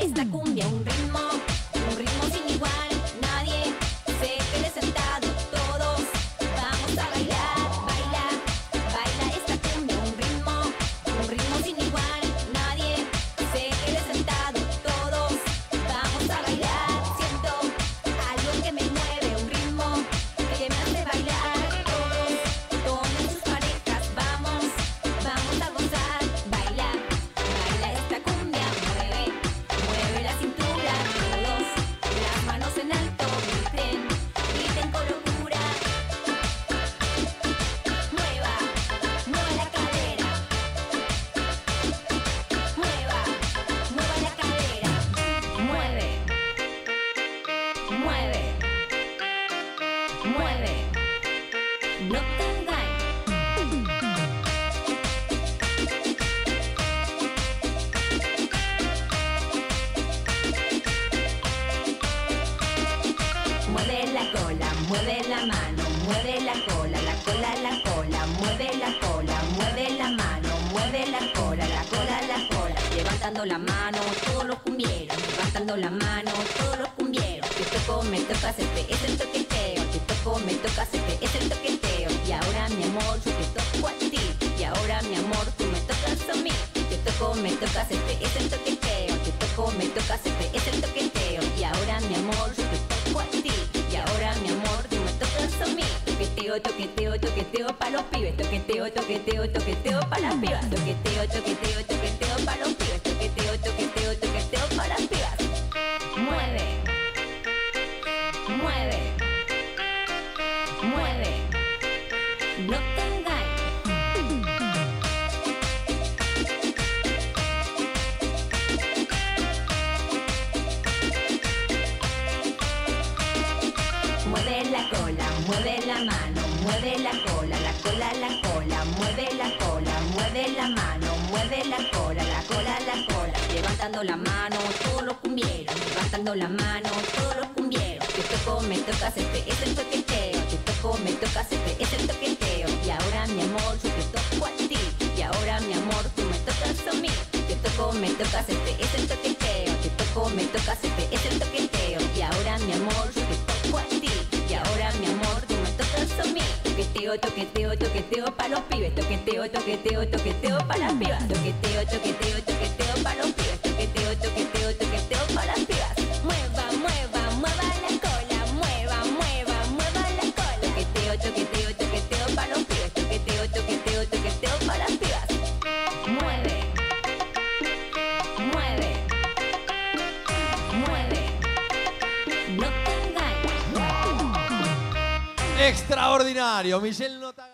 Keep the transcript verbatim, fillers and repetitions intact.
esta cumbia, un ritmo, un ritmo sin igual. Nadie se quede sentado, todos vamos a bailar, baila, baila esta cumbia, un ritmo, un ritmo sin igual. Nadie se quede sentado, todos vamos a bailar. Siento algo que me mueve, un ritmo que me hace bailar. Todos tomen sus parejas, vamos, vamos a gozar. Baila, baila esta cumbia, mueve, mueve la cintura. Todos las manos en alto, griten, griten con locura. Mueva, mueva la cadera. Mueva, mueva la cadera. Mueve, mueve, mueve. No te engañes. Mueve la cola, mueve la mano, mueve la cola, la cola, la cola, mueve la cola, mueve la mano, mueve la cola, la cola, la cola. Levantando la mano, todos los cumbieros, levantando la mano, todos los cumbieros. Te toco, me toca hacerte, es el toqueteo. Te toco, me toca hacerte, es el toqueteo. Y ahora mi amor, yo te toco a ti. Y ahora mi amor, tú me tocas a mí. Te toco, me toca hacerte, es el toqueteo. Te toco, me toca hacerte, es el toqueteo. Y ahora mi amor, yo te toco a ti. Y ahora mi amor, tú me tocas a mí. Toqueteo, toqueteo, toqueteo pa' los pibes. Toqueteo, toqueteo, toqueteo pa' las pibas. Toqueteo, toqueteo, toqueteo pa' los pibes. Toqueteo, toqueteo, toqueteo pa' las pibas. Mueve, mueve, mueve. No te engañes. Mueve la cola, mueve la mano, mueve la cola, la cola, la cola, mueve la cola, mueve la mano, mueve la cola, la cola, la cola. Levantando la mano, todos los cumbieros, levantando la mano, todos los cumbieros. Te toco, me toca hacerte, es el toqueteo. Te toco, me toca hacerte, es el toqueteo. Y ahora mi amor, yo te toco a ti. Y ahora mi amor, tú me tocas a mí. Te toco, me toca hacerte, es el toqueteo. Te toco, me toca hacerte, es el toqueteo. Y ahora mi amor, yo te toco a ti. Y ahora mi amor, tú me tocas a mí. Toqueteo, toqueteo, toqueteo pa' los pibes. Toqueteo, toqueteo, toqueteo pa' las pibas. Toqueteo, toqueteo, toqueteo pa' los pibes. Toqueteo, toqueteo, toqueteo pa' las pibas. Mueva, mueva, mueva la cola. Mueva, mueva, mueva la cola. Toqueteo, toqueteo, toqueteo pa' los pibes. Toqueteo, toqueteo, toqueteo pa' las pibas. Mueve, mueve, mueve. No te engañes. Extraordinario, Michelle Nota.